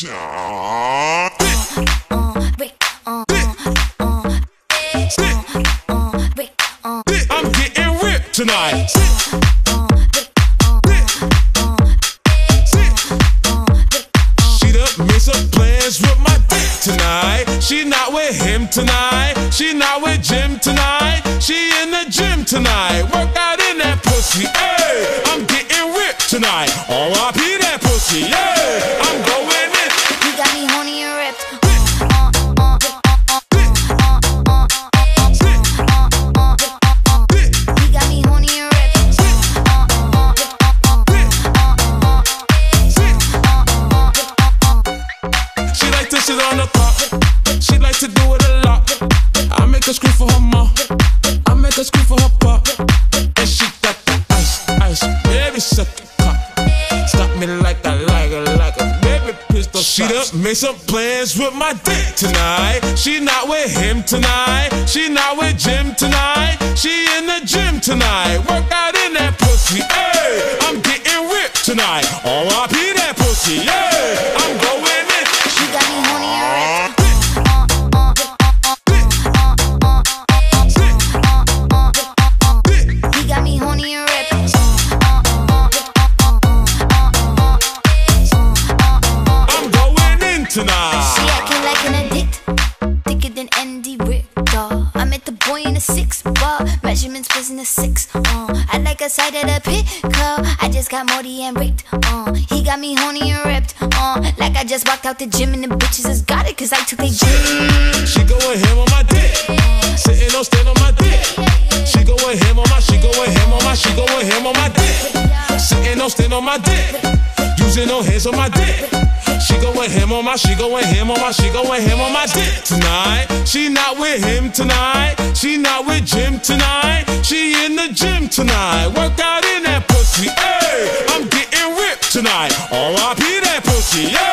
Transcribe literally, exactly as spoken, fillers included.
I'm getting ripped tonight. She done made some plans with my dick tonight. She not with him tonight. She not with Jim tonight. She in the gym tonight. Work out in that pussy. Hey, I'm getting ripped tonight. R I P that pussy. Yeah, I'm going in. You got me horny and ripped. Sit on the top. She like to do it a lot. I make her scream for her ma. I make her scream for her pop. And she got the ice, ice. Baby, suck it, cock. Stop me like I like her, like a baby pistol. She done made some plans with my dick tonight. She not with him tonight. She not with Jim tonight. She in the gym tonight. Work out in that pussy. Hey, I'm getting ripped tonight. R I P that pussy. Yeah, I'm going in. You got me horny and ripped. You got me horny and ripped. I'm going in tonight. She acting like an addict, thicker than Andy Richter. I met the boy in a six bar, measurements was in a six. Uh, I like a side of the pickup. I just got Morty and ripped. Uh, he got me horny and ripped. Uh, like I just walked out the gym and the bitches has got it cause I took they gym. She going ham on my dick, sitting on stand on my dick. She going ham on my, she going ham on my, she going ham on my dick. Sitting on stand on my dick, using no hands on my dick. She going ham on my, she going ham on my, she going ham on my dick tonight. She not with him tonight. She not with Jim tonight. She in the gym tonight. Work out in that pussy. Hey, I'm getting ripped tonight. R I P that pussy. Yeah.